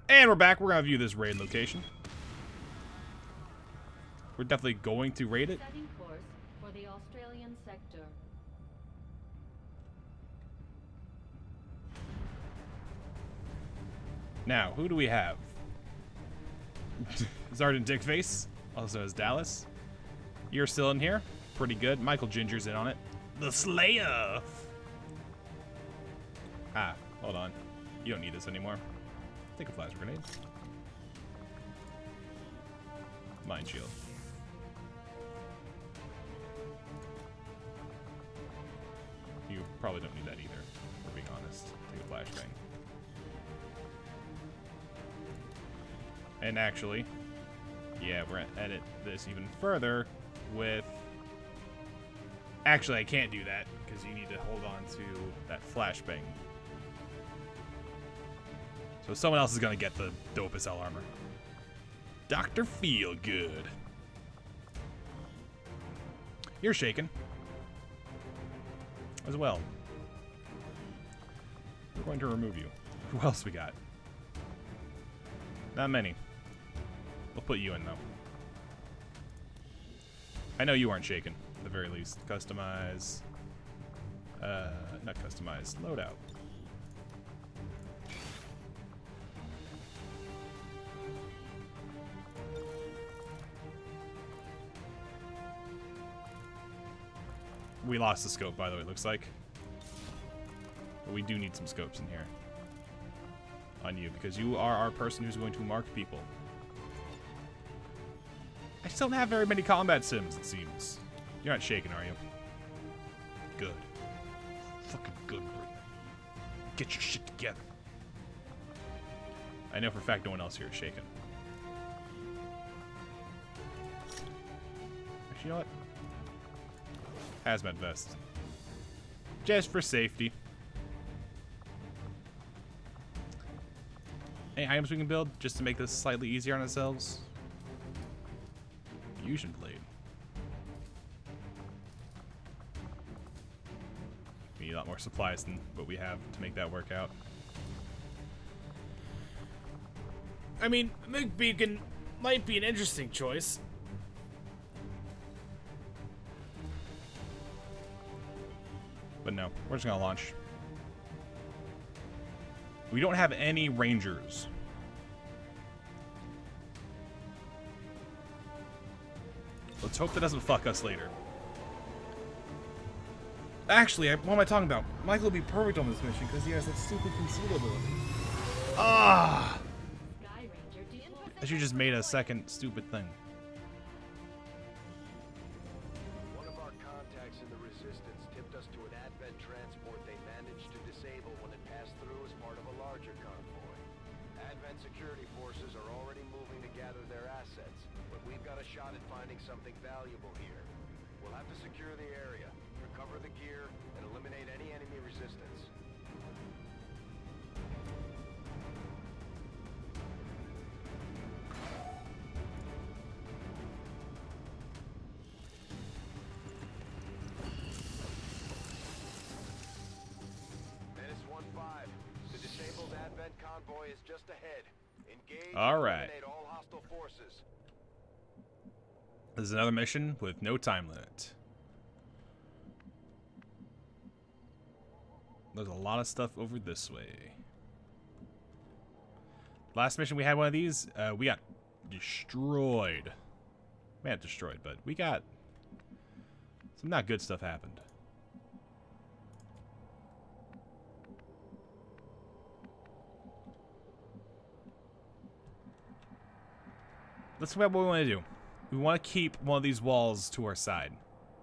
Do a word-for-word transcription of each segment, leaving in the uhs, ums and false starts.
And we're back. We're going to view this raid location. We're definitely going to raid it. Setting course for the Australian sector. Now, who do we have? Sergeant Dickface, also as Dallas. You're still in here. Pretty good. Michael Ginger's in on it. The Slayer. Ah, hold on. You don't need this anymore. Take a plasma grenade. Mind shield. You probably don't need that either, for being honest. Take a flashbang. And actually, yeah, we're gonna edit this even further with... Actually, I can't do that, because you need to hold on to that flashbang. So someone else is gonna get the dope as hell armor. Doctor Feelgood. You're shaken. As well. We're going to remove you. Who else we got? Not many. We'll put you in, though. I know you aren't shaken, at the very least. Customize. Uh, not customize. Loadout. We lost the scope, by the way, it looks like. But we do need some scopes in here. On you, because you are our person who's going to mark people. I just don't have very many combat sims, it seems. You're not shaken, are you? Good. Fucking good, bro. Get your shit together. I know for a fact no one else here is shaken. Actually, you know what? Hazmat vest. Just for safety. Any items we can build just to make this slightly easier on ourselves? Fusion blade. We need a lot more supplies than what we have to make that work out. I mean, Moog Beacon might be an interesting choice. But no, we're just gonna launch. We don't have any rangers. Let's hope that doesn't fuck us later. Actually, I, what am I talking about? Michael will be perfect on this mission because he has that stupid conceal ability. Ah! I should just made a second stupid thing. One of our contacts in the Resistance tipped us to an Advent transport they managed to disable when it passed through as part of a larger convoy. Advent security forces are already moving to gather their assets, but we've got a shot at finding something valuable here. We'll have to secure the area, recover the gear, and eliminate any enemy resistance. Menace one five. The disabled Advent convoy is just ahead. Engage All and right. eliminate all hostile forces. This is another mission with no time limit. There's a lot of stuff over this way. Last mission we had one of these, uh, we got destroyed. We not destroyed, but we got some not good stuff happened. Let's think about what we want to do. We want to keep one of these walls to our side.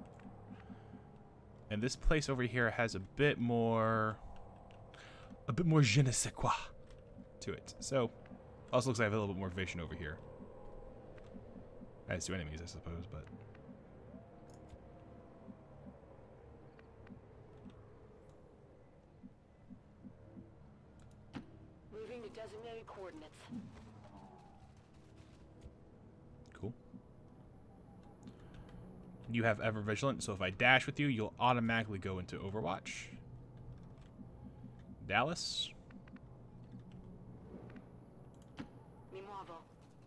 And this place over here has a bit more... A bit more je ne sais quoi to it. So, also looks like I have a little bit more vision over here. As do enemies, I suppose, but... Moving to designated coordinates. Cool. You have Ever Vigilant, so if I dash with you, you'll automatically go into Overwatch. muovo.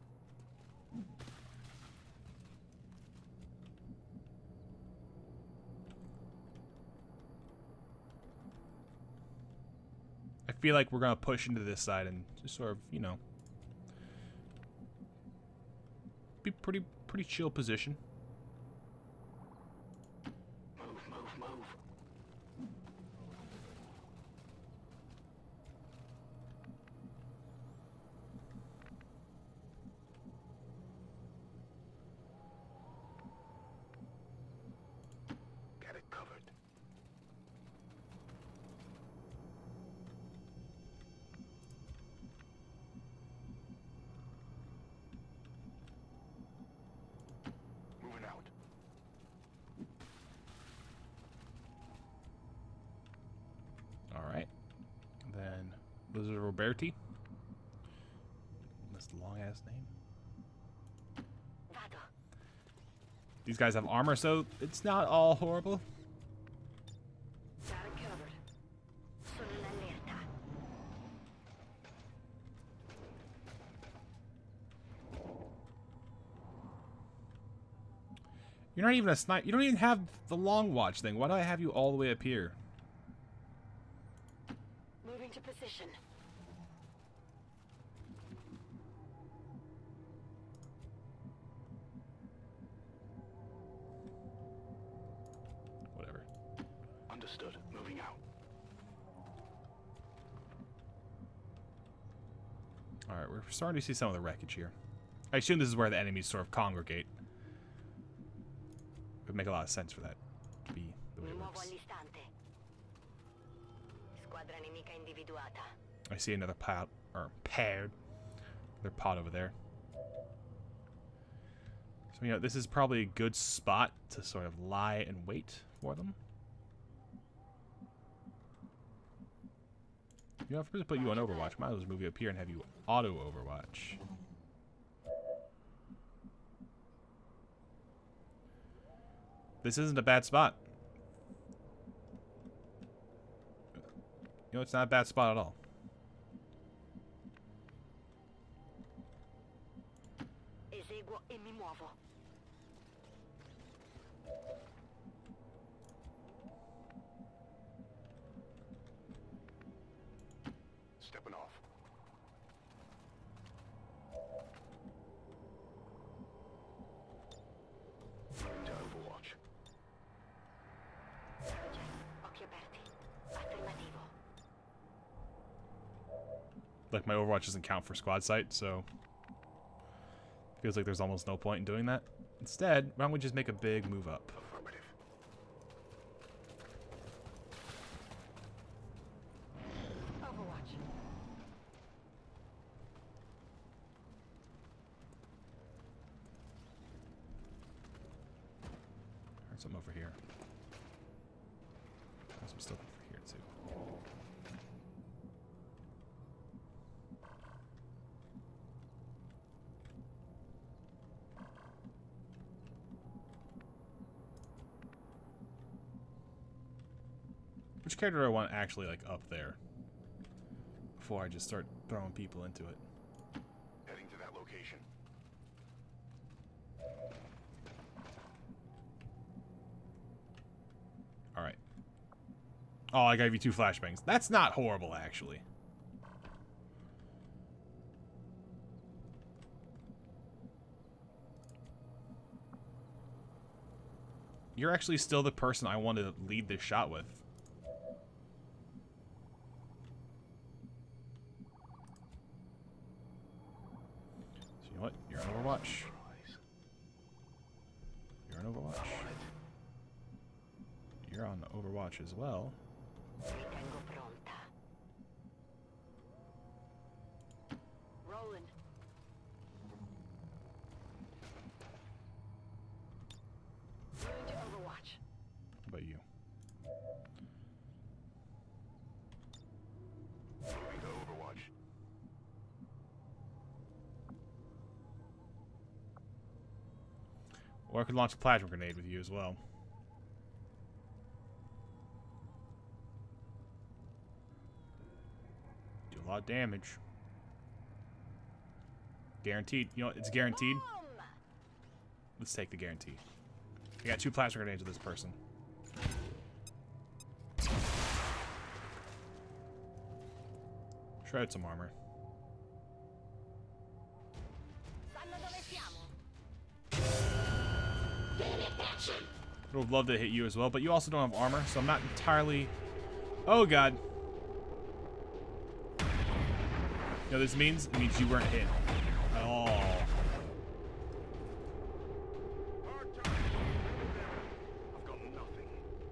I feel like we're gonna push into this side and just sort of, you know, be pretty pretty chill position. Move, move, move. Got it covered. Moving out. All right. Then Lizard Roberti. This long ass name. Vado. These guys have armor, so it's not all horrible. Got it covered. Sono in allerta. You're not even a sniper. You don't even have the long watch thing. Why do I have you all the way up here? Moving to position. Whatever. Understood. Moving out. All right, we're starting to see some of the wreckage here. I assume this is where the enemies sort of congregate. It would make a lot of sense for that to be the way Mi it muovo works. all'istante. Squadra nemica individuata. I see another pod, or paired. Another pod over there. So, you know, this is probably a good spot to sort of lie and wait for them. You know, if we're going to put you on Overwatch, might as well just move you up here and have you auto Overwatch. This isn't a bad spot. You know, it's not a bad spot at all. Eseguo e mi muovo. Stepping off. Moving to Overwatch. Occhi aperti. Affermativo. Like, my Overwatch doesn't count for squad sight, so feels like there's almost no point in doing that. Instead, why don't we just make a big move up? Affirmative. Overwatch. There's something over here. There's some stuff over here, too. Which character do I want actually, like, up there? Before I just start throwing people into it. Heading to that location. Alright. Oh, I gave you two flashbangs. That's not horrible, actually. You're actually still the person I wanted to lead this shot with. So you know what? You're on Overwatch. You're on Overwatch. You're on Overwatch as well. Ritengo pronta. Rolling. Moving to Overwatch. How about you? Moving to Overwatch. Or I could launch a plasma grenade with you as well. Do a lot of damage. Guaranteed. You know what? It's guaranteed. Let's take the guarantee. I got two plasma grenades with this person. Shred some armor. I would love to hit you as well, but you also don't have armor, so I'm not entirely... Oh, God. You know what this means? It means you weren't hit at all. I've got nothing.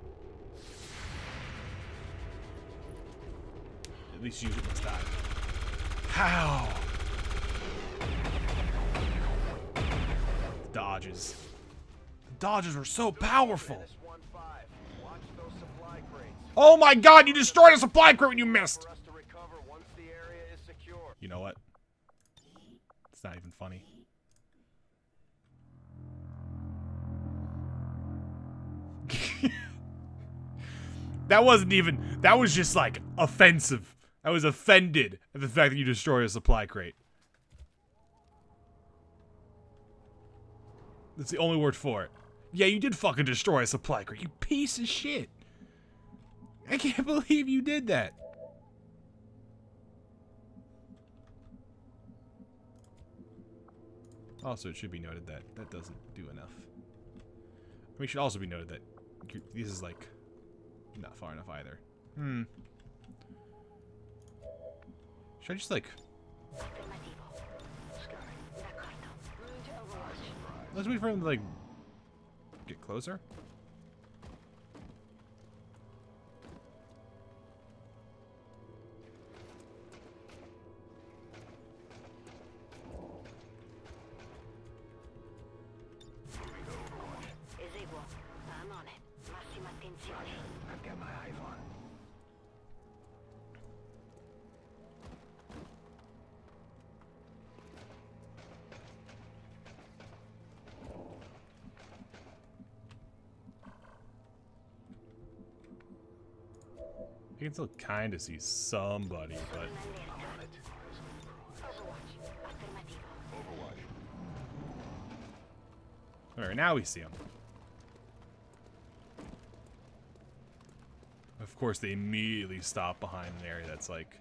At least you must die. How? Dodges. The dodges were so powerful. Watch those supply crates. Oh my God, you destroyed a supply crate when you missed. For us to recover once the area is secure. You know what? It's not even funny. That wasn't even, that was just like offensive. I was offended at the fact that you destroyed a supply crate. That's the only word for it. Yeah, you did fucking destroy a supply crate, you piece of shit. I can't believe you did that. Also, it should be noted that that doesn't do enough. I mean, it should also be noted that this is, like, not far enough either. Hmm. Should I just, like... Let's wait for him to, like, get closer? I'm on it. Massima attenzione. I've got my eyes on. You can still kind of see somebody, but... Overwatch. Affermativo. Overwatch. Alright, now we see him. Of course, they immediately stop behind an area that's like...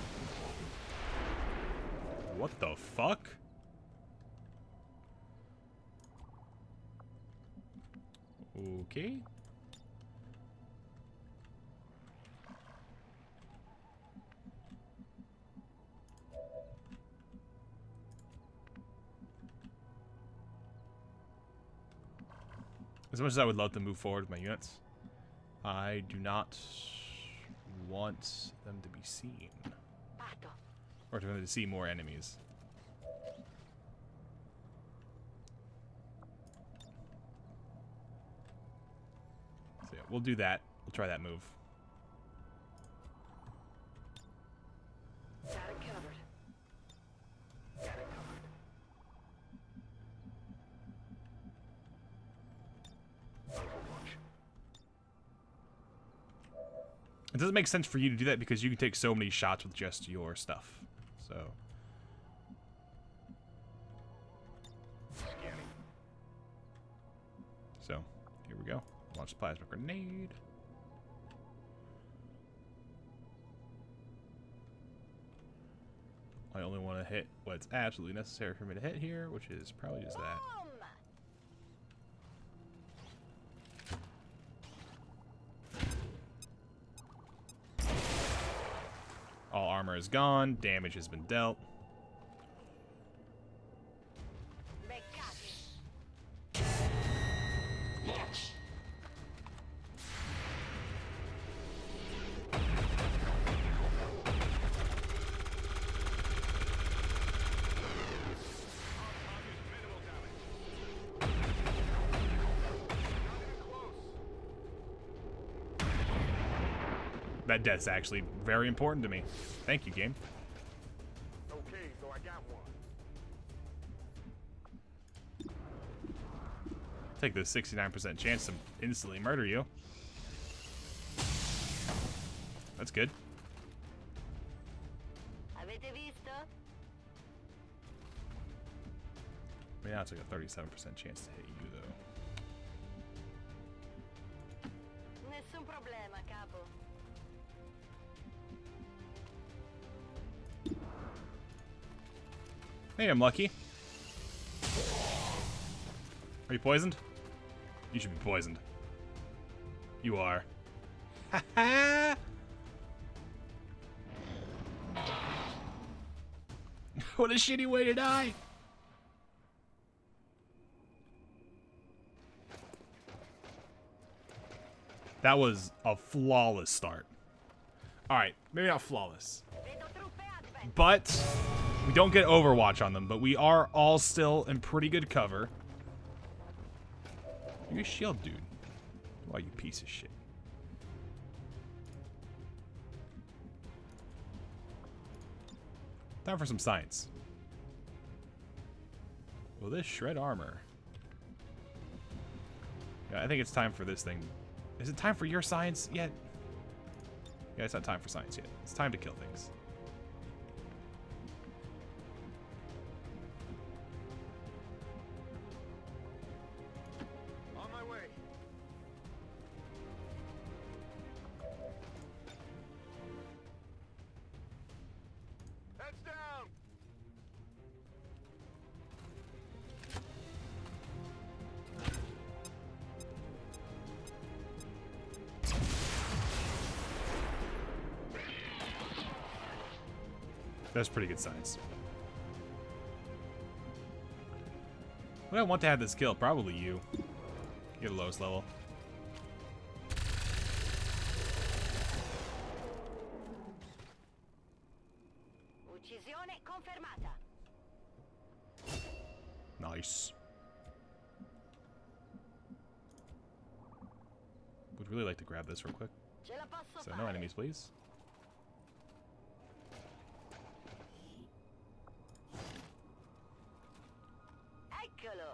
What the fuck? Okay. As much as I would love to move forward with my units, I do not want them to be seen. Parto. Or for them to see more enemies. So yeah, we'll do that. We'll try that move. Got it covered. Got it covered. Overwatch. It doesn't make sense for you to do that because you can take so many shots with just your stuff. So. Scanning. So, here we go. Launch the plasma grenade. I only want to hit what's absolutely necessary for me to hit here, which is probably just that. All armor is gone. Damage has been dealt. That death's actually very important to me. Thank you, game. Okay, so I got one. Take the sixty-nine percent chance to instantly murder you. That's good. Avete visto? Right now it's like a thirty-seven percent chance to hit you, though. Nessun problema, capo. Hey, I'm lucky. Are you poisoned? You should be poisoned. You are. Ha ha! What a shitty way to die! That was a flawless start. Alright, maybe not flawless. Vedo truppe Advent. But we don't get Overwatch on them, but we are all still in pretty good cover. You a shield dude. Why, you piece of shit. Time for some science. Will this shred armor? Yeah, I think it's time for this thing. Is it time for your science yet? Yeah, it's not time for science yet. It's time to kill things. On my way. Heads down. That's pretty good science. Would I want to have this kill? Probably you. You're the lowest level. Uccisione confermata. Nice. Would really like to grab this real quick. Ce la posso So fare. no enemies, please. Eccolo.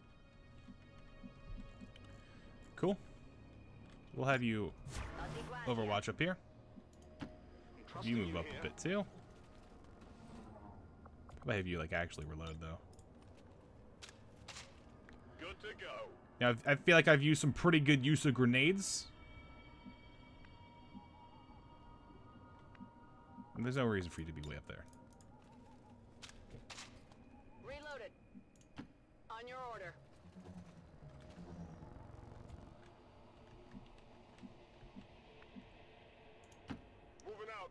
Cool. We'll have you Non ti guardi. Overwatch up here. You move up a bit too. Probably have you like actually reload though. Good to go. Now I've, I feel like I've used some pretty good use of grenades. And there's no reason for you to be way up there. Reloaded. On your order. Moving out.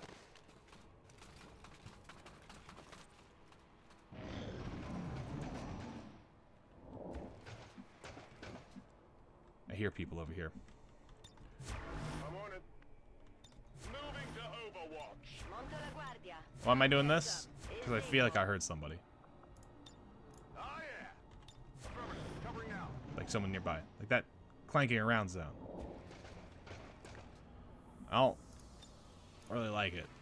I hear people over here. I'm on it. Moving to Overwatch. Monto la guardia. Why am I doing this? Because I feel like I heard somebody. Oh yeah. Affirmative. Covering now. Like someone nearby. Like that clanking around sound. I don't really like it.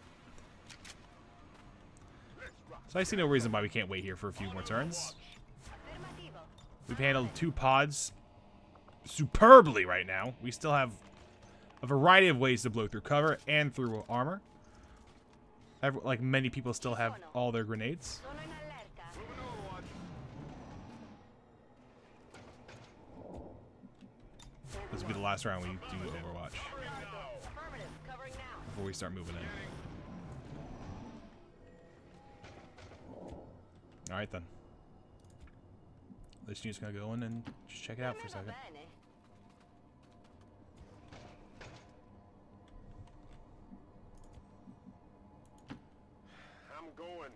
Let's rock. So I see no reason why we can't wait here for a few more turns. Affermativo. We've handled two pods superbly right now. We still have a variety of ways to blow through cover and through armor. Every, like many people still have all their grenades. Sono in allerta. Moving to Overwatch. This will be the last round we do Overwatch Affirmative. Covering now. before we start moving in. Alright then. This unit's gonna go in and just check it out for a Va second. bene. I'm going.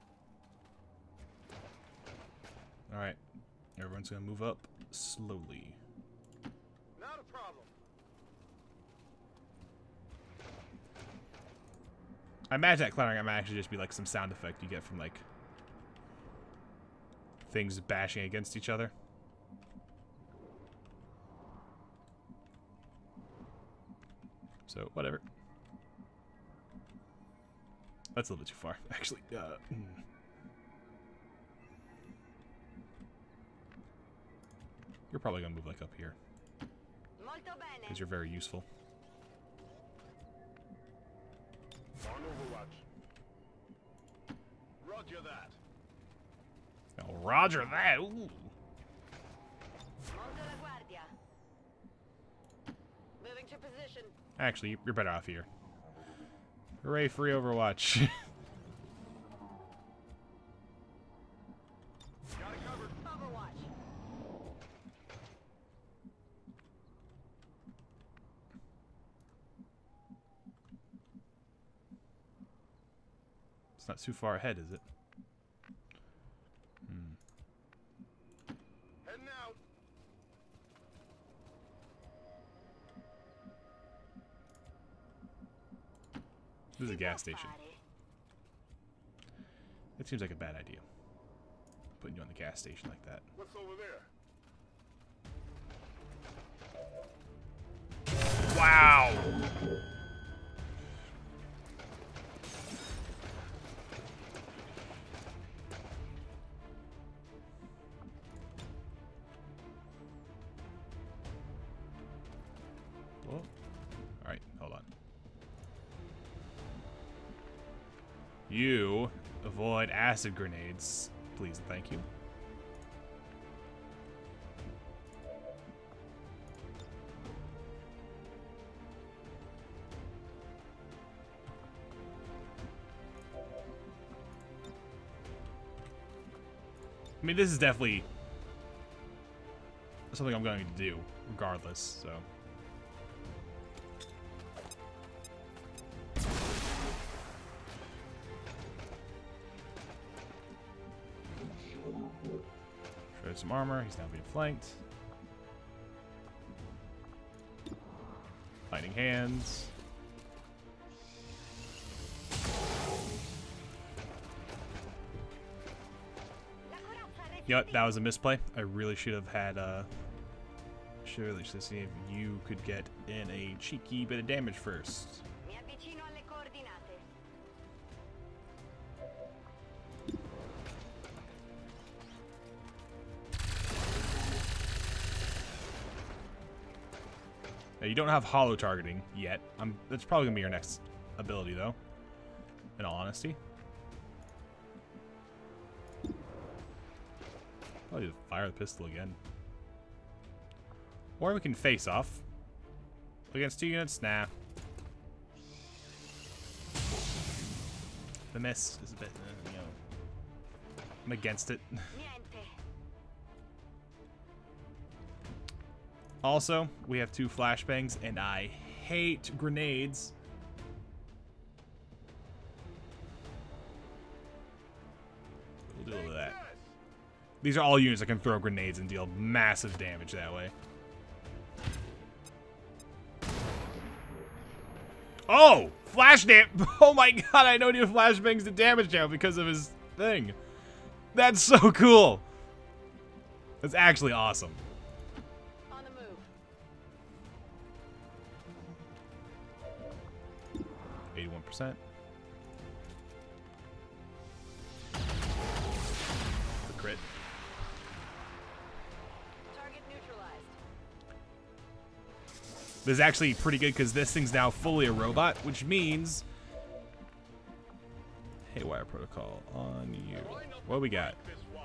Alright. Everyone's gonna move up slowly. Not a problem. I imagine that clattering might actually just be like some sound effect you get from like things bashing against each other. So, whatever. That's a little bit too far, actually. Uh, mm. You're probably gonna move like up here Molto bene. because you're very useful. On Overwatch. Roger that. Oh, roger that. Ooh. Monto la guardia. Moving to position. Actually, you're better off here. Hooray, free Overwatch. Overwatch. It's not too far ahead, is it? Hmm. Heading out. This is a gas station. It seems like a bad idea. Putting you on the gas station like that. What's over there? Wow! Whoa. Alright, hold on. You avoid acid grenades, please and thank you. I mean, this is definitely something I'm going to do, regardless, so. Shred some armor, he's now being flanked. Lightning hands. You know what? That was a misplay. I really should have had, uh... should really should have seen if you could get in a cheeky bit of damage first. Mi avvicino alle coordinate. Now, you don't have hollow targeting yet. I'm, that's probably going to be your next ability, though. In all honesty. Probably just fire the pistol again. Or we can face off. Against two units? Nah. The miss is a bit, uh, you know... I'm against it. Niente. Also, we have two flashbangs, and I hate grenades. We'll deal with that. These are all units that can throw grenades and deal massive damage that way. Oh! Flash dam- Oh my god, I know he flashbangs the damage now because of his thing. That's so cool! That's actually awesome. On the move. eighty-one percent. The crit. Target neutralized. This is actually pretty good because this thing's now fully a robot, which means... Haywire Protocol on you. What we got?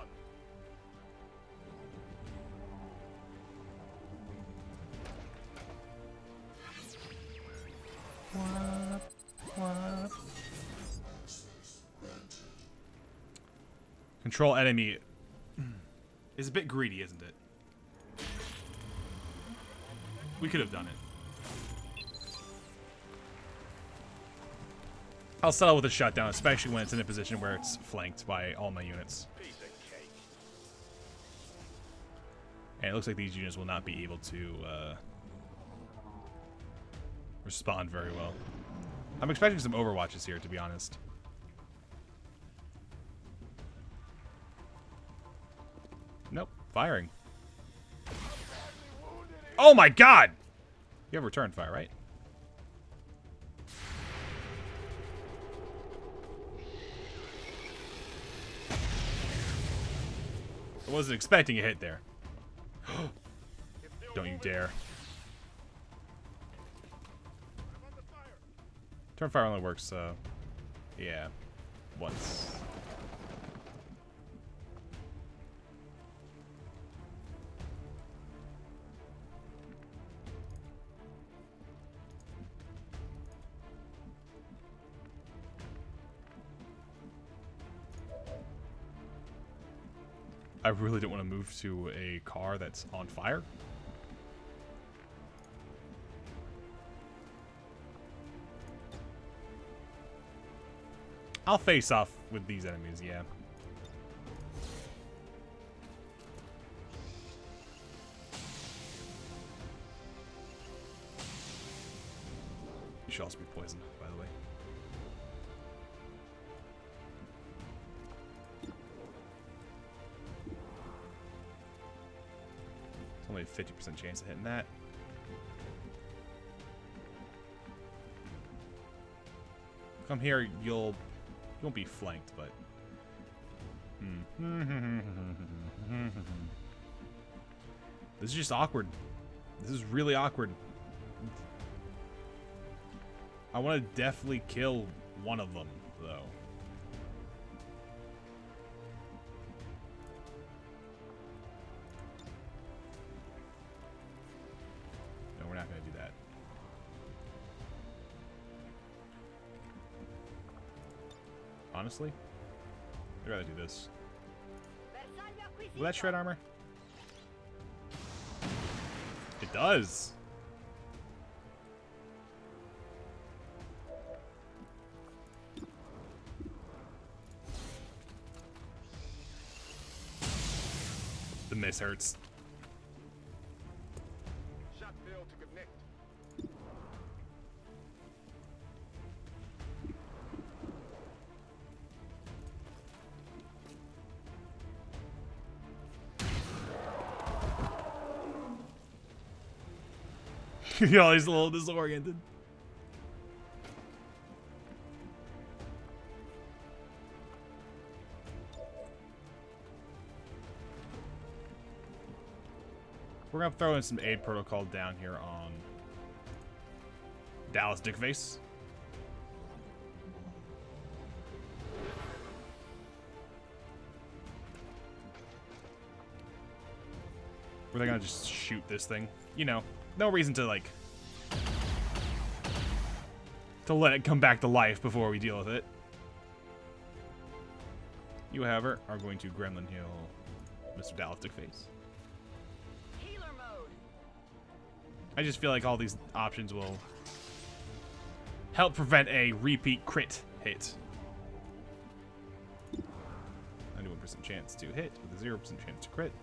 What? What? Control enemy is a bit greedy, isn't it? We could have done it. I'll settle with a shutdown, especially when it's in a position where it's flanked by all my units. And it looks like these units will not be able to uh, respond very well. I'm expecting some Overwatches here, to be honest. Nope, firing. Oh my god! You have return fire, right? I wasn't expecting a hit there. Don't you dare. Turn fire only works, uh, yeah, once. I really don't want to move to a car that's on fire. I'll face off with these enemies, yeah. You should also be poisoned, by the way. It's only a fifty percent chance of hitting that. Come here, you'll... You won't be flanked, but... Hmm. This is just awkward. This is really awkward. I want to definitely kill one of them, though. No, we're not going to do that. Honestly, I'd rather do this. Will that shred armor? It does! The miss hurts. Shot failed to connect. Yo, he's a little disoriented. We're gonna throw in some aid protocol down here on Dallas Dickface. Were they gonna just shoot this thing? You know, no reason to like to let it come back to life before we deal with it. You, however, are going to Gremlin heal Mister Dallas Dickface. Healer mode. I just feel like all these options will help prevent a repeat crit hit. ninety-one percent chance to hit with a zero percent chance to crit.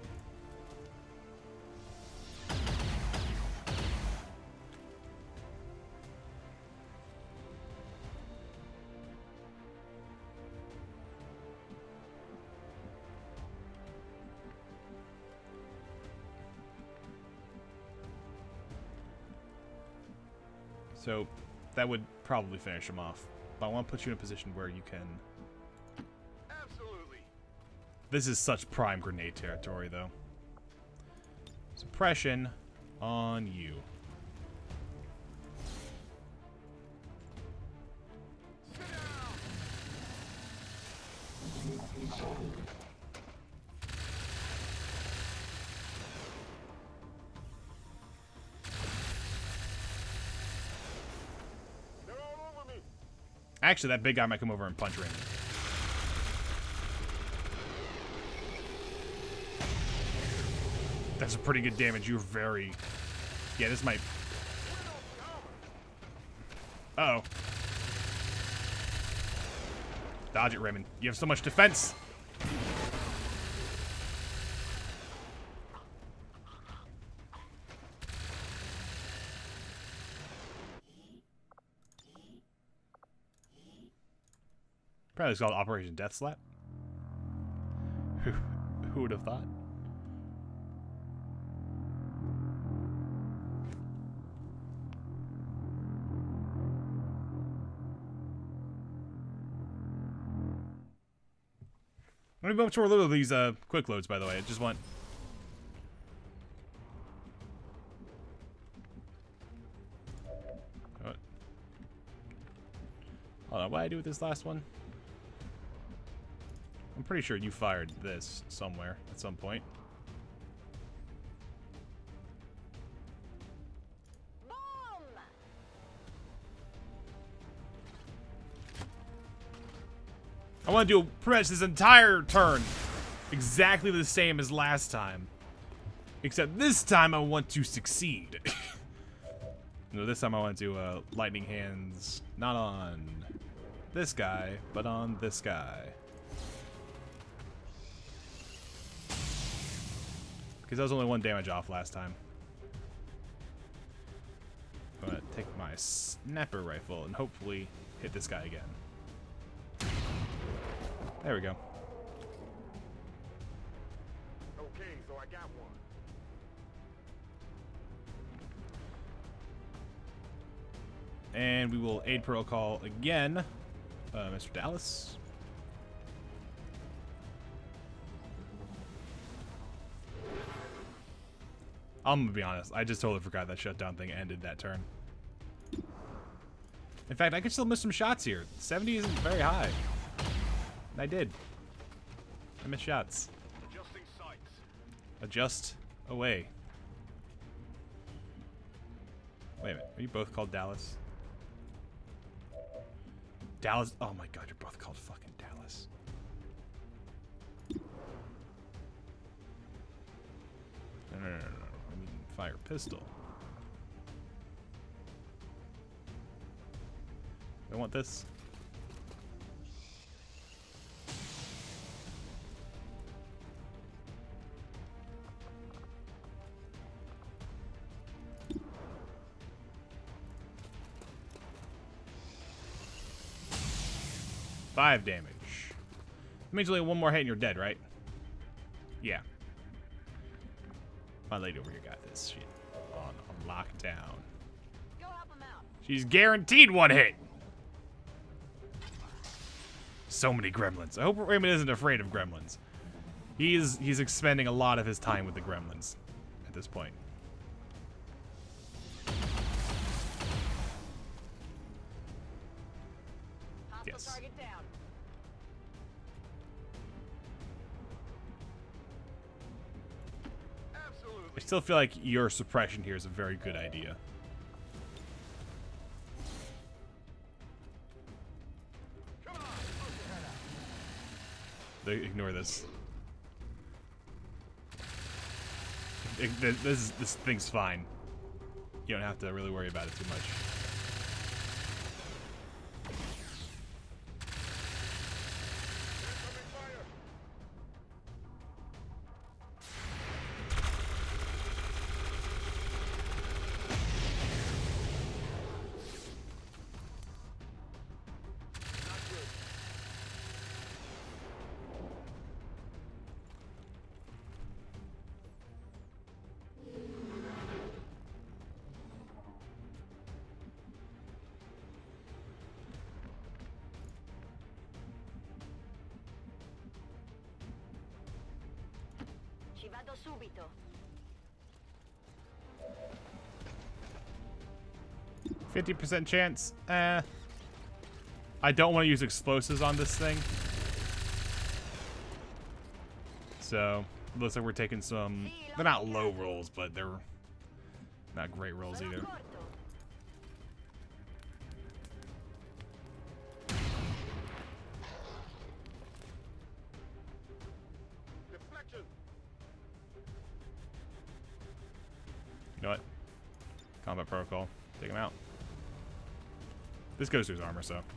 So that would probably finish him off. But I want to put you in a position where you can... Absolutely. This is such prime grenade territory, though. Suppression on you. Sit down. They're all over me. Actually, that big guy might come over and punch Raymond. That's a pretty good damage. You're very... Yeah, this might... Uh-oh. Dodge it, Raymond. You have so much defense. Probably it's called Operation Death Slap. Who, who would have thought? Let me go to a little of these uh, quick loads, by the way. I just want... What? Hold on, what did I do with this last one? I'm pretty sure you fired this somewhere at some point. Boom! I want to do pretty much this entire turn exactly the same as last time. Except this time I want to succeed. No, this time I want to do uh, lightning hands, not on this guy, but on this guy. Because that was only one damage off last time. I'm gonna take my snapper rifle and hopefully hit this guy again. There we go. Okay, so I got one. And we will aid protocol again, uh, Mister Dallas. I'm gonna be honest, I just totally forgot that shutdown thing ended that turn. In fact, I could still miss some shots here. seventy isn't very high. And I did. I missed shots. Adjusting sights. Adjust away. Wait a minute, are you both called Dallas? Dallas? Oh my god, you're both called fucking Dallas. No, no, no, no, no. I mean, fire pistol. I want this. Five damage. That means only one more hit and you're dead, right? Yeah. My lady over here got this shit on, on lockdown. Go help him out. She's guaranteed one hit. So many gremlins. I hope Raymond isn't afraid of gremlins. He's he's expending a lot of his time with the gremlins at this point. Hostile Yes. target down. Absolutely. I still feel like your suppression here is a very good idea. Come on, poke your head out. They ignore this. It- th- this this thing's fine. You don't have to really worry about it too much. Incoming fire. Not good. Ci vado subito. fifty percent chance. Eh. I don't want to use explosives on this thing. So, looks like we're taking some... They're not low rolls, but they're not great rolls Sono either. corto. Deflection. You know what? Combat protocol. Take him out. This goes to his armor, so.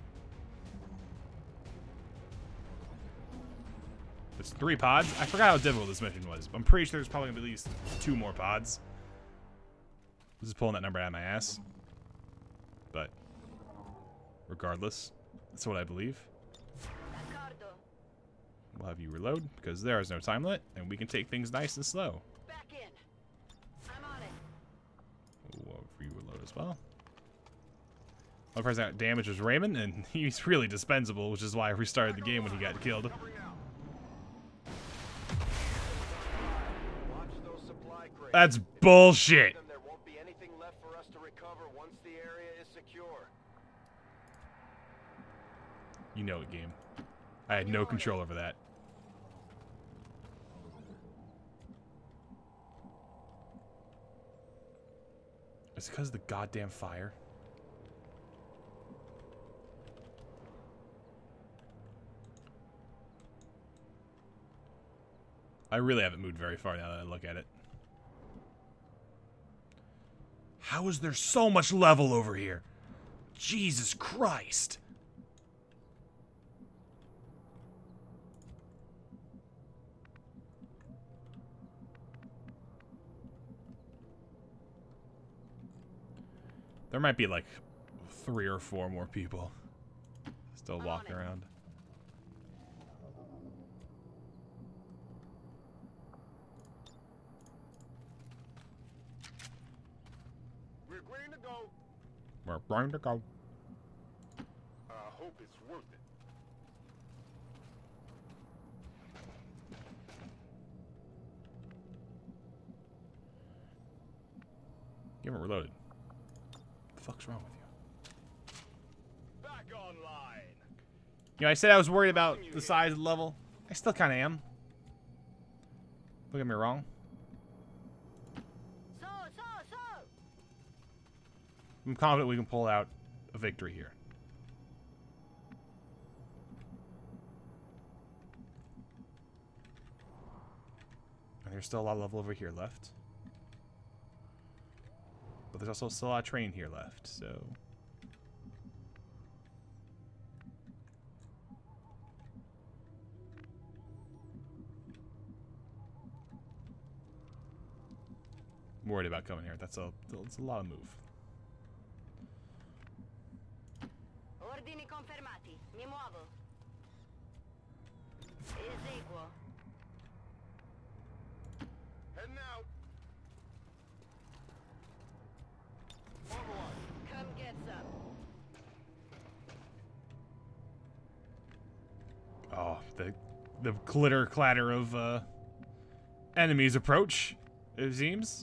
It's three pods. I forgot how difficult this mission was. I'm pretty sure there's probably gonna be at least two more pods. This is pulling that number out of my ass. But regardless, that's what I believe. D'accordo. We'll have you reload because there is no time limit, and we can take things nice and slow. Back in. I'm on it. We'll re-reload as well. One person that got damaged was Raymond, and he's really dispensable, which is why I restarted the game when he got killed. Covering out. Watch those supply crates. That's bullshit. Them, there won't be anything left for us to recover once the area is secure. You know it, game. I had no control over that. It's because of the goddamn fire. I really haven't moved very far now that I look at it. How is there so much level over here? Jesus Christ. There might be like three or four more people still walking around. We're going to go. We're going to go. I hope it's worth it. You haven't reloaded. What the fuck's wrong with you? Back online. You know, I said I was worried about the size of the level. I still kind of am. Don't get me wrong. So, so, so. I'm confident we can pull out a victory here. And there's still a lot of level over here left. But there's also still a lot of train here left, so... I'm worried about coming here. That's a, that's a lot of move. Ordini confermati. Mi muovo. Eseguo. Heading out. Overwatch. Come get some. Oh, the the clitter clatter of uh, enemies approach, it seems.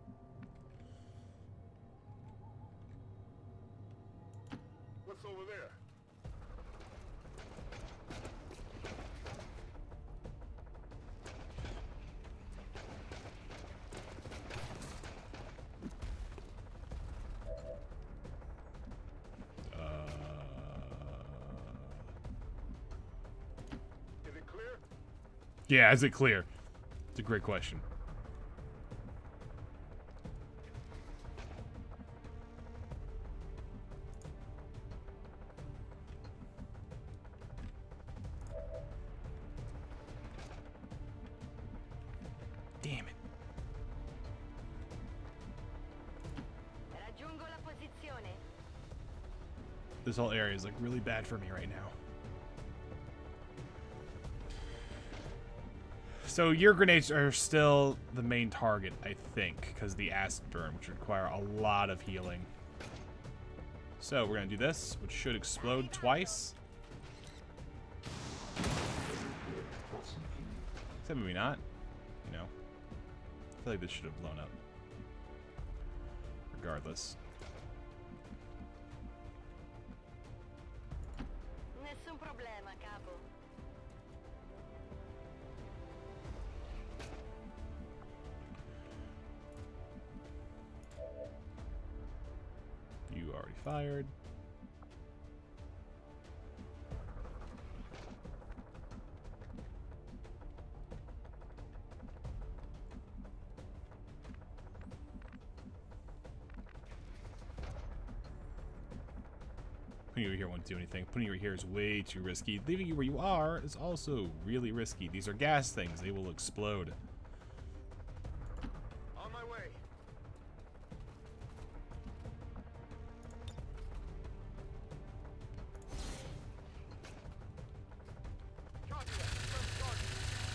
What's over there? Is it clear? Yeah, is it clear? It's a great question. Damn it. Raggiungo la posizione. This whole area is like really bad for me right now. So your grenades are still the main target, I think, because the acid burn, which require a lot of healing. So we're gonna do this, which should explode twice. Except maybe not. You know, I feel like this should have blown up. Regardless. Nessun problema, capo. You already fired. Putting you here won't do anything. Putting you here is way too risky. Leaving you where you are is also really risky. These are gas things. They will explode. On my way. Copy that. Confirm target.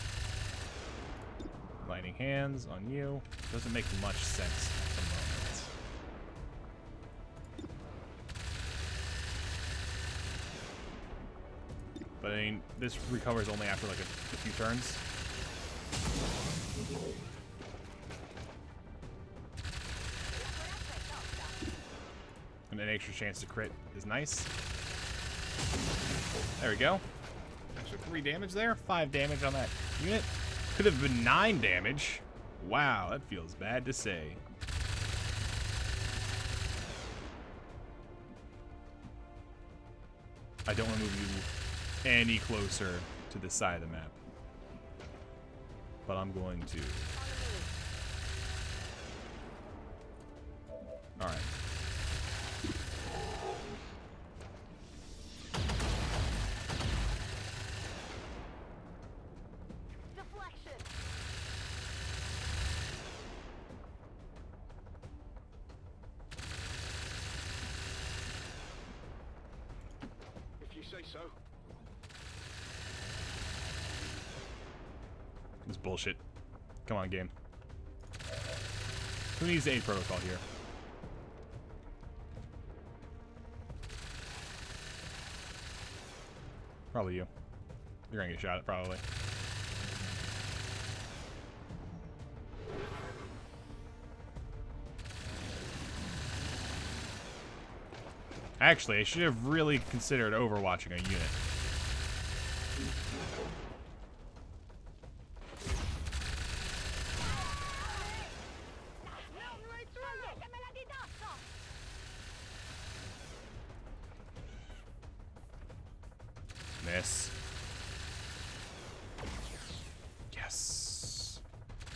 Lightning hands on you. Doesn't make much sense at the moment. But I mean, this recovers only after like a, a few turns. And an extra chance to crit is nice. There we go. Extra three damage there. Five damage on that unit. Could have been nine damage. Wow, that feels bad to say. I don't want to move you any closer to this side of the map. but I'm going to. All right. Deflection. If you say so. This is bullshit. Come on, game. Who needs the aid protocol here? Probably you. You're gonna get shot at, probably. Actually, I should have really considered overwatching a unit. Miss. Yes.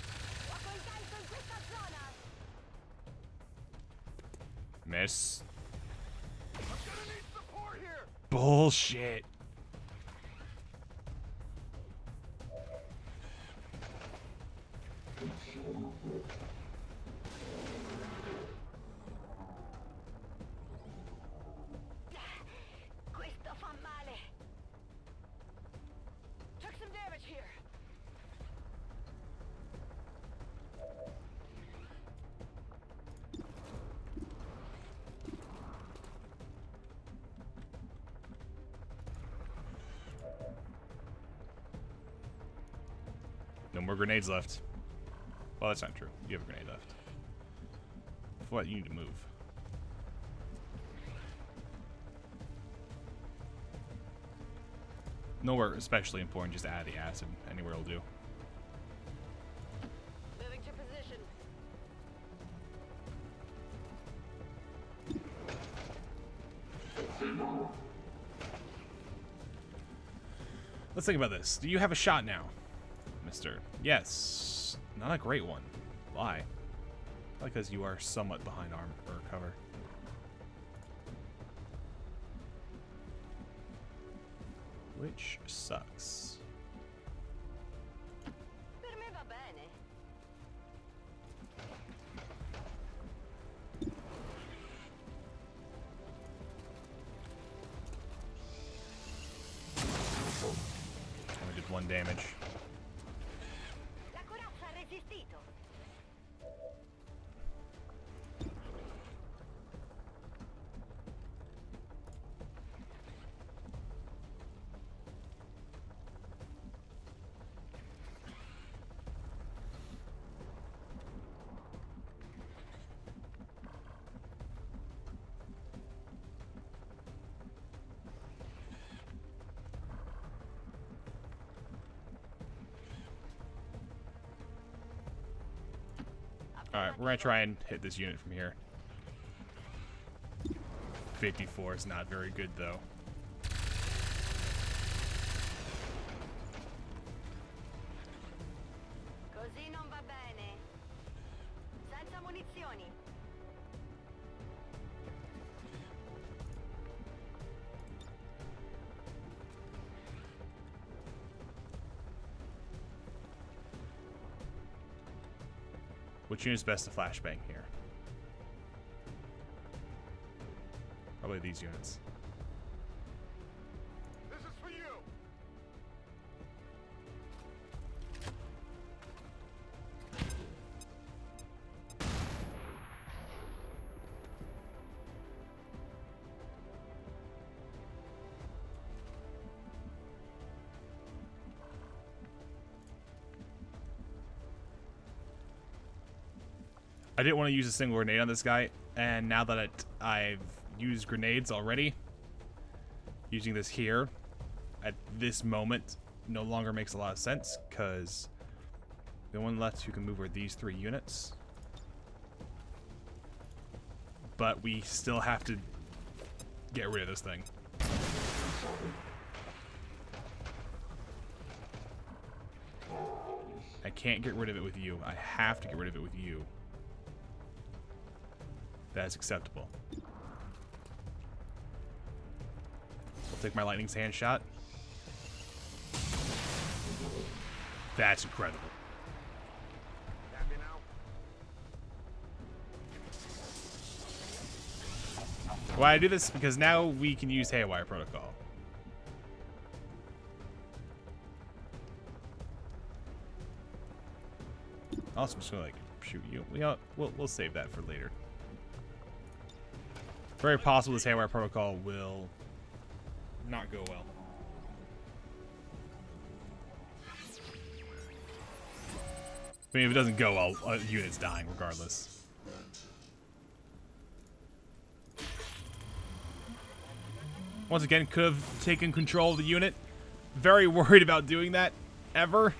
Miss. I'm gonna need support here. Bullshit. Questo fa male. Took some damage here. No more grenades left. Well, that's not true. You have a grenade left. What? You need to move. Nowhere especially important, just add the acid. Anywhere will do. Moving to position. Let's think about this. Do you have a shot now, mister? Yes. Not a great one. Why? Because you are somewhat behind armor or cover. Which sucks. Per me va bene. Only did one damage. La corazza ha resistito. Alright, we're gonna try and hit this unit from here. fifty-four is not very good, though. Così non va bene. Senza munizioni. Which unit's best to flashbang here? Probably these units. This is for you. I didn't want to use a single grenade on this guy, and now that it, I've used grenades already, using this here at this moment no longer makes a lot of sense, because the one left who can move are these three units. But we still have to get rid of this thing. I can't get rid of it with you. I have to get rid of it with you. That is acceptable. I'll take my lightning's hand shot. That's incredible. Happy now? Why I do this? Because now we can use Haywire Protocol. Also, I'm just gonna like shoot you. We all, we'll we'll save that for later. Very possible this Haywire Protocol will not go well. I mean, if it doesn't go well, a unit's dying regardless. Once again, could have taken control of the unit. Very worried about doing that, ever.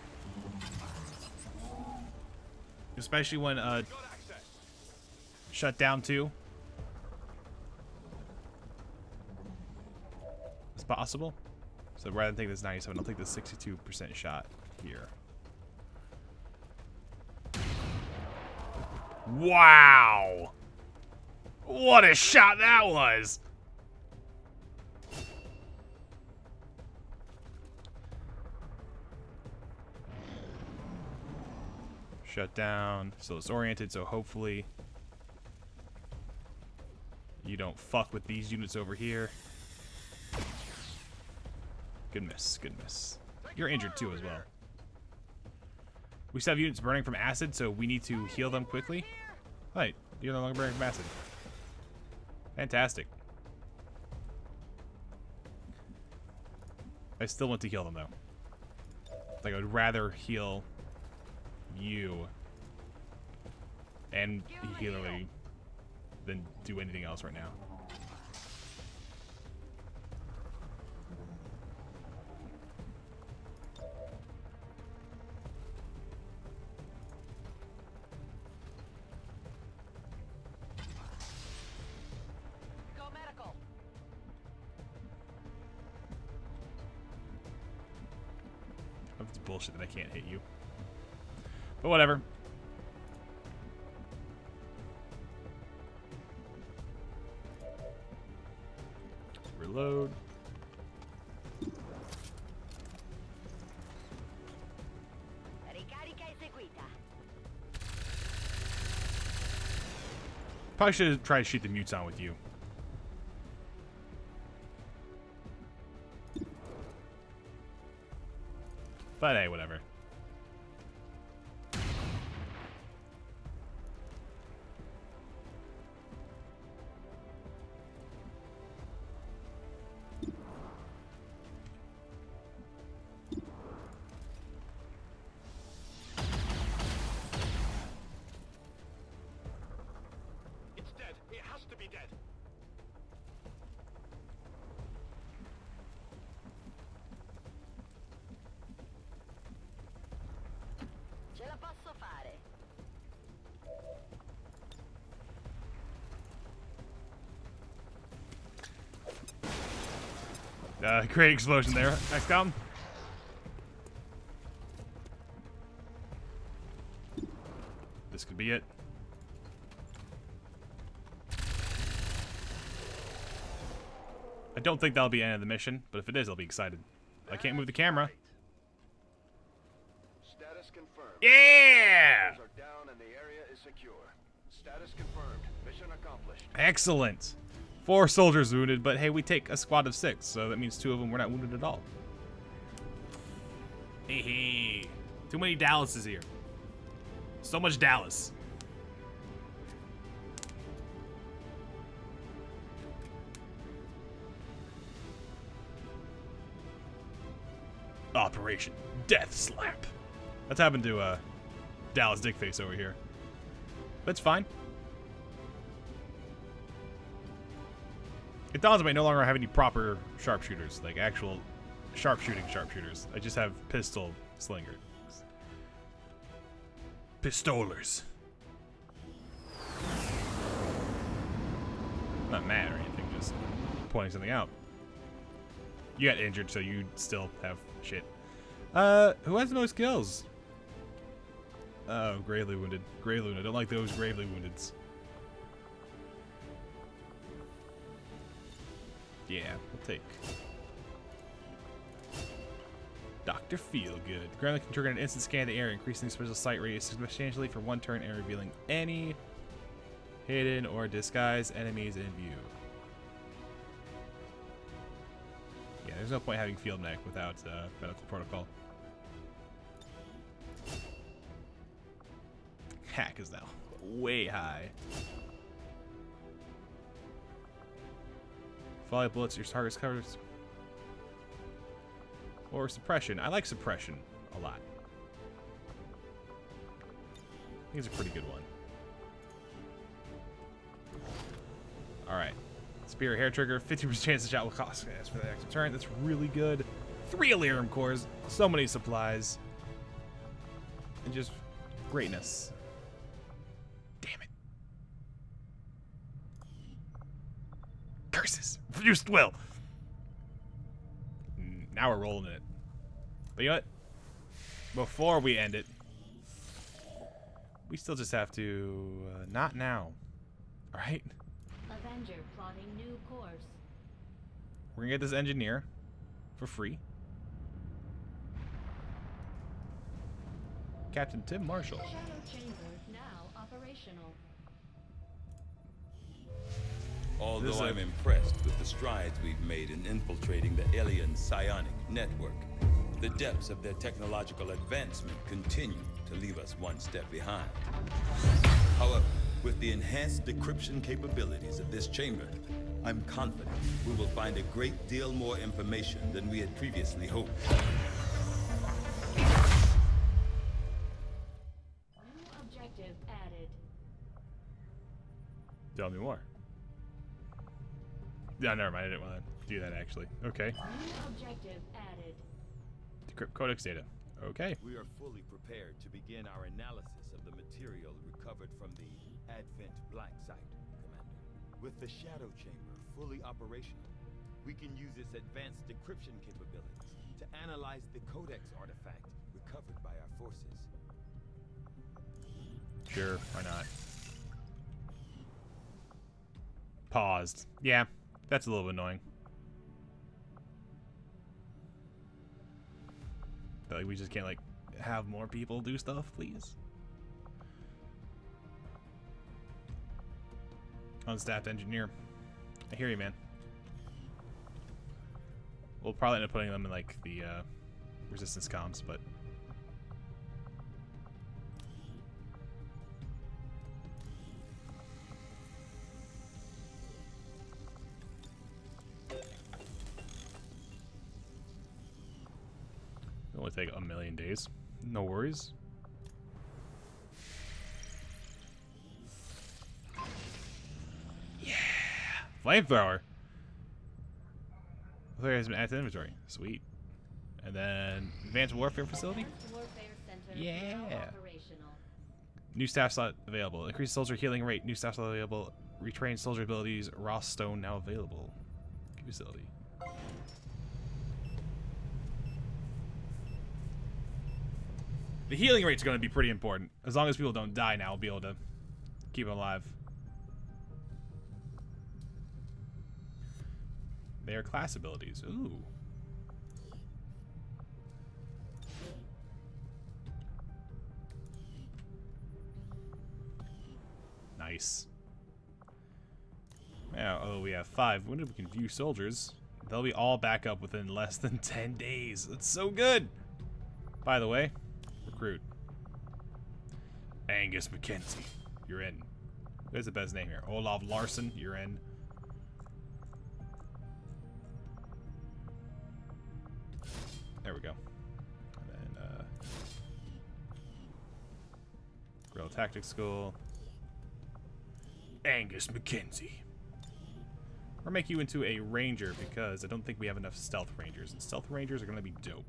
Especially when, uh, shut down two. It's possible. So rather than take this ninety-seven, I'll take the sixty-two percent shot here. Wow! What a shot that was! Shut down. So it's oriented, so hopefully you don't fuck with these units over here. Good miss, good miss. You're injured too as well. We still have units burning from acid, so we need to heal them quickly. Right, you're no longer burning from acid. Fantastic. I still want to heal them though. Like I would rather heal you and healerly than do anything else right now. Go medical. That's bullshit that I can't hit you. But whatever. Reload. Ricarica eseguita. Probably should have tried to shoot the mutes on with you. But hey, whatever. It's dead. It has to be dead. Ce la posso fare. Uh, great explosion there, X COM. This could be it. I don't think that'll be the end of the mission, but if it is, I'll be excited. I can't move the camera. Status confirmed. Yeah! Are down and the area is secure. Status confirmed. Mission accomplished. Excellent. Four soldiers wounded, but hey, we take a squad of six, so that means two of them were not wounded at all. Hey, hey. Too many Dallases here. So much Dallas. Operation Death Slap. That's happened to uh, Dallas Dickface over here. That's fine. It dawns on me I no longer have any proper sharpshooters, like actual sharpshooting sharpshooters. I just have pistol slingers. Pistolers. I'm not mad or anything, just pointing something out. You got injured, so you still have shit. Uh, who has no skills? Oh, gravely wounded. Gravely wounded. I don't like those gravely wounded. Yeah, we'll take Doctor Feelgood. Granted, can trigger an instant scan of the area, increasing the special sight radius substantially for one turn and revealing any hidden or disguised enemies in view. Yeah, there's no point having Field Mech without uh, medical protocol. Hack is now way high. Volley bullets, your target's covered. Or suppression. I like suppression a lot. I think it's a pretty good one. Alright. Spear hair trigger, fifty percent chance the shot will cost gas for the next turn. That's really good. Three Elerium cores, so many supplies. And just greatness. Damn it. Curses! Refused will! Now we're rolling it. But you know what? Before we end it, we still just have to... Uh, not now. Alright? Avenger plotting new course. We're gonna get this engineer for free. Captain Tim Marshall. Shadow chamber now operational. Although This is I'm a- impressed with the strides we've made in infiltrating the alien psionic network, the depths of their technological advancement continue to leave us one step behind. However, with the enhanced decryption capabilities of this chamber, I'm confident we will find a great deal more information than we had previously hoped. New objective added. Tell me more. Yeah, never mind. I didn't want to do that, actually. Okay. New objective added. Decrypt codex data. Okay. We are fully prepared to begin our analysis of the material recovered from the Advent Black Site, Commander. With the Shadow Chamber fully operational, we can use its advanced decryption capabilities to analyze the Codex artifact recovered by our forces. Sure, why not? Paused. Yeah, that's a little annoying. But, like, we just can't, like, have more people do stuff, please? Unstaffed engineer. I hear you, man. We'll probably end up putting them in, like, the uh, resistance comms, but... It'll only take a million days. No worries. Yeah! Flamethrower! Flare has been added to inventory. Sweet. And then Advanced Warfare Facility? Advanced Warfare Center Yeah. now operational. New staff slot available. Increased soldier healing rate. New staff slot available. Retrained soldier abilities. Ross Stone now available. Facility. The healing rate's going to be pretty important. As long as people don't die now, we'll be able to keep them alive. Their class abilities. Ooh. Nice. Yeah, oh, we have five. When did we can view soldiers? They'll be all back up within less than ten days. That's so good. By the way, recruit. Angus McKenzie, you're in. Who's the best name here? Olaf Larson, you're in. There we go. And then, uh... Guerrilla Tactics School. Angus McKenzie. Or make you into a ranger, because I don't think we have enough stealth rangers, and stealth rangers are going to be dope.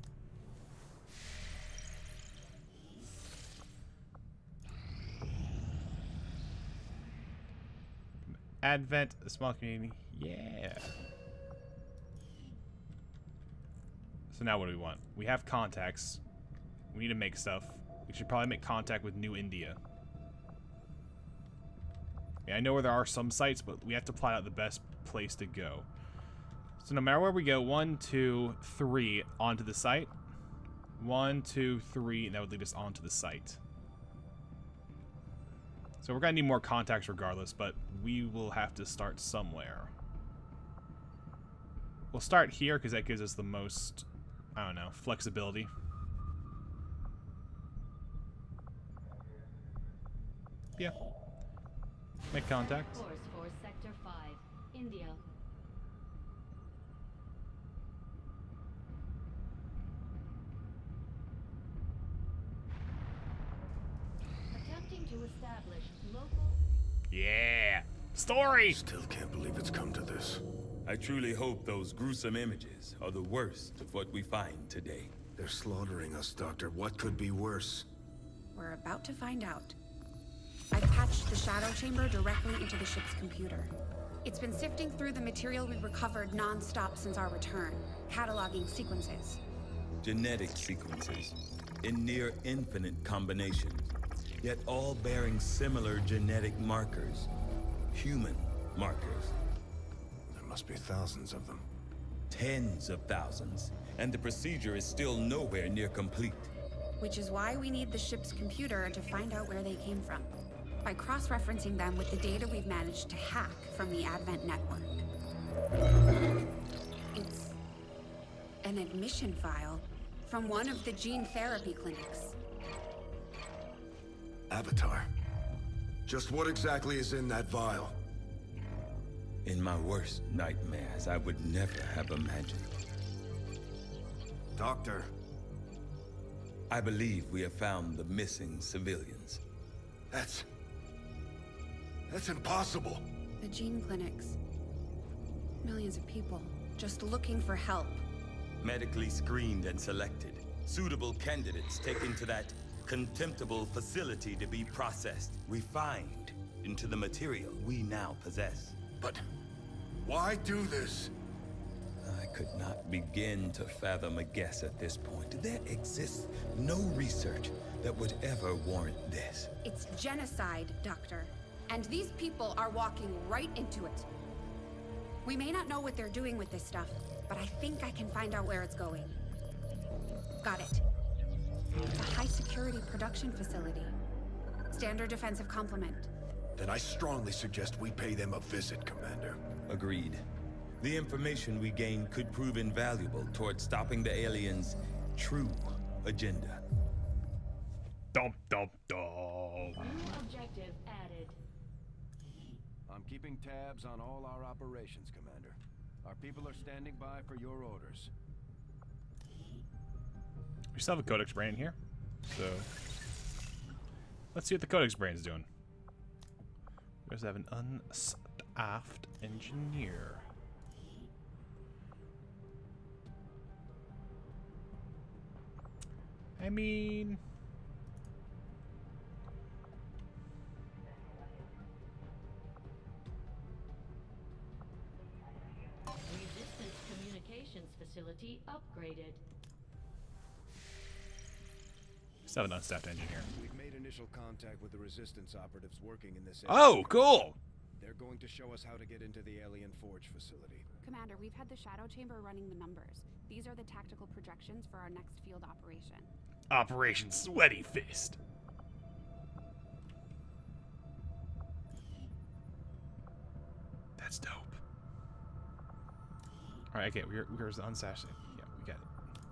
Advent, a small community. Yeah. So now what do we want? We have contacts. We need to make stuff. We should probably make contact with New India. Yeah, I know where there are some sites, but we have to plot out the best place to go. So no matter where we go, one, two, three, onto the site. One, two, three, and that would lead us onto the site. So we're gonna need more contacts regardless, but we will have to start somewhere. We'll start here because that gives us the most, I don't know, flexibility. Yeah. Make contact. Course for Sector five, India. Attempting to establish local... Yeah! Story! Still can't believe it's come to this. I truly hope those gruesome images are the worst of what we find today. They're slaughtering us, Doctor. What could be worse? We're about to find out. I've patched the shadow chamber directly into the ship's computer. It's been sifting through the material we recovered non-stop since our return, cataloging sequences. Genetic sequences in near infinite combinations, yet all bearing similar genetic markers. Human markers. There must be thousands of them. Tens of thousands, and the procedure is still nowhere near complete. Which is why we need the ship's computer to find out where they came from, by cross-referencing them with the data we've managed to hack from the Advent network. It's an admission file from one of the gene therapy clinics. Avatar. Just what exactly is in that vial? In my worst nightmares, I would never have imagined. Doctor. I believe we have found the missing civilians. That's... That's impossible. The gene clinics. Millions of people just looking for help. Medically screened and selected. Suitable candidates taken to that contemptible facility to be processed, refined into the material we now possess. But why do this? I could not begin to fathom a guess at this point. There exists no research that would ever warrant this. It's genocide, Doctor. And these people are walking right into it. We may not know what they're doing with this stuff, but I think I can find out where it's going. Got it. It's a high-security production facility. Standard defensive complement. Then I strongly suggest we pay them a visit, Commander. Agreed. The information we gain could prove invaluable towards stopping the aliens' true agenda. Dum dum dum. New objective added. I'm keeping tabs on all our operations, Commander. Our people are standing by for your orders. We still have a Codex brain in here, so let's see what the Codex brain is doing. We also have an unstaffed engineer. I mean, Resistance communications facility upgraded. still have an unstaffed engineer. We've made initial contact with the Resistance operatives working in this area. Oh, cool! They're going to show us how to get into the Alien Forge facility. Commander, we've had the shadow chamber running the numbers. These are the tactical projections for our next field operation. Operation Sweaty Fist. That's dope. Alright, okay, we're, where's the unsash? Yeah, we got it.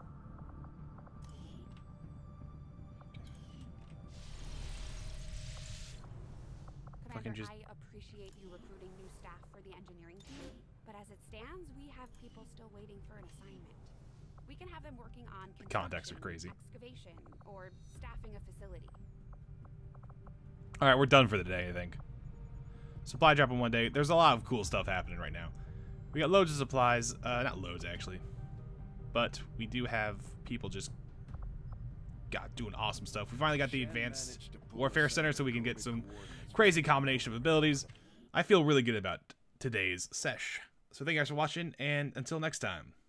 Fucking Commander, just- I appreciate you recruiting new staff for the engineering team, but as it stands, we have people still waiting for an assignment. We can have them working on Contacts are construction, crazy. excavation, or staffing a facility. Alright, we're done for the day, I think. Supply drop in one day. There's a lot of cool stuff happening right now. We got loads of supplies. Uh, not loads, actually. But we do have people just got doing awesome stuff. We finally got the Advanced Warfare Center so we can get some crazy combination of abilities. I feel really good about today's sesh. So thank you guys for watching, and until next time.